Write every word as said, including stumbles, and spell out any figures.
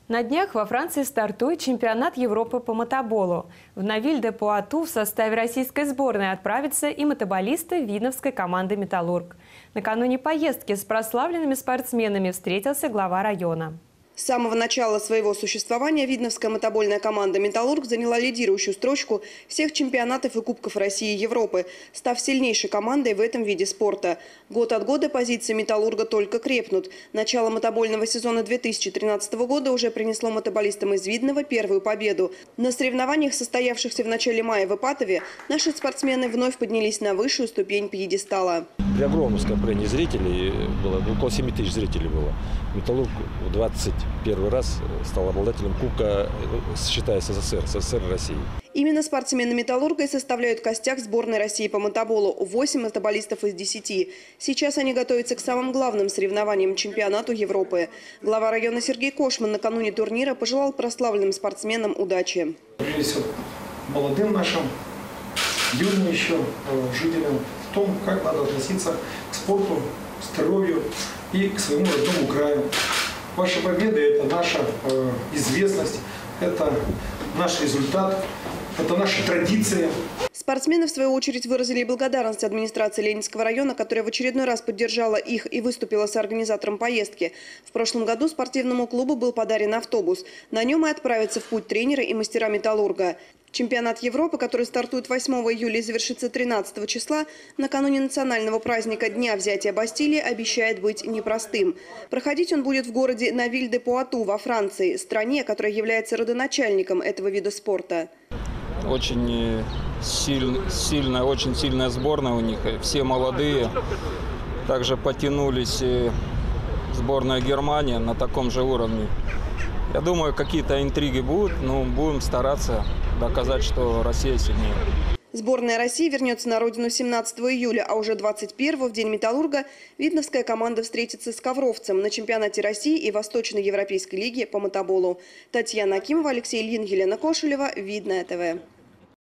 На днях во Франции стартует чемпионат Европы по мотоболу. В Навиль-де-Пуату в составе российской сборной отправятся и мотоболисты видновской команды «Металлург». Накануне поездки с прославленными спортсменами встретился глава района. С самого начала своего существования видновская мотобольная команда «Металлург» заняла лидирующую строчку всех чемпионатов и кубков России и Европы, став сильнейшей командой в этом виде спорта. Год от года позиции «Металлурга» только крепнут. Начало мотобольного сезона две тысячи тринадцатого года уже принесло мотоболистам из Видного первую победу. На соревнованиях, состоявшихся в начале мая в Ипатове, наши спортсмены вновь поднялись на высшую ступень пьедестала. При огромном скоплении зрителей, было около семи тысяч зрителей было. «Металлург» в двадцать первый раз стал обладателем кубка, считая СССР, СССР России. Именно спортсмены «Металлурга» и составляют костяк сборной России по мотоболу. восемь мотоболистов из десяти. Сейчас они готовятся к самым главным соревнованиям чемпионату Европы. Глава района Сергей Кошман накануне турнира пожелал прославленным спортсменам удачи. Прежде всего, молодым нашим, юным еще жителям в том, как надо относиться к спорту, к здоровью и к своему родному краю. Ваши победы – это наша э, известность, это наш результат, это наша традиция. Спортсмены, в свою очередь, выразили благодарность администрации Ленинского района, которая в очередной раз поддержала их и выступила с организатором поездки. В прошлом году спортивному клубу был подарен автобус. На нем и отправятся в путь тренеры и мастера «Металлурга». Чемпионат Европы, который стартует восьмого июля и завершится тринадцатого числа, накануне национального праздника Дня взятия Бастилии, обещает быть непростым. Проходить он будет в городе Навиль-де-Пуату во Франции, стране, которая является родоначальником этого вида спорта. Очень силь, сильная, очень сильная сборная у них, все молодые. Также потянулись сборная Германии на таком же уровне. Я думаю, какие-то интриги будут, но будем стараться доказать, что Россия сильнее. Сборная России вернется на родину семнадцатого июля, а уже двадцать первого, в день «Металлурга», видновская команда встретится с ковровцем на чемпионате России и Восточно-Европейской лиги по мотоболу. Татьяна Акимова, Алексей Ильин, Елена Кошелева, Видное ТВ.